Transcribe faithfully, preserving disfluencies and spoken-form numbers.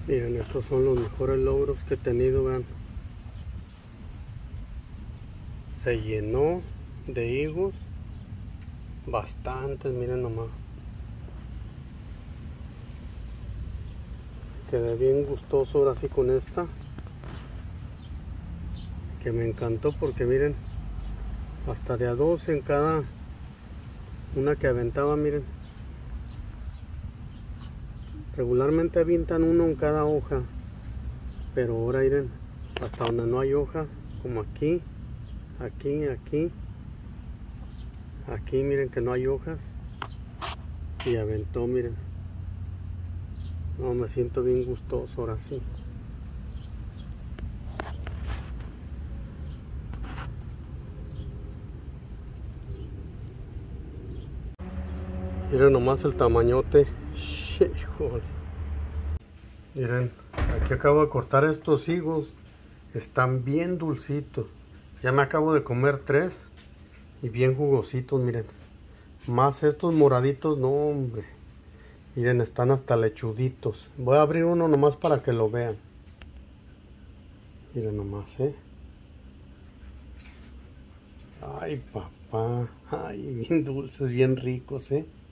Miren, estos son los mejores logros que he tenido, vean. Se llenó de higos. Bastantes, miren nomás. Quedé bien gustoso ahora sí con esta. Que me encantó porque miren, hasta de a dos en cada una que aventaba, miren. Regularmente avientan uno en cada hoja, pero ahora miren, hasta donde no hay hoja, como aquí, aquí, aquí, aquí, miren que no hay hojas, y aventó, miren. No, me siento bien gustoso ahora sí. Miren nomás el tamañote. Híjole. Miren, aquí acabo de cortar estos higos. Están bien dulcitos. Ya me acabo de comer tres. Y bien jugositos, miren. Más estos moraditos, no hombre. Miren, están hasta lechuditos. Voy a abrir uno nomás para que lo vean. Miren nomás, eh. Ay, papá. Ay, bien dulces, bien ricos, eh.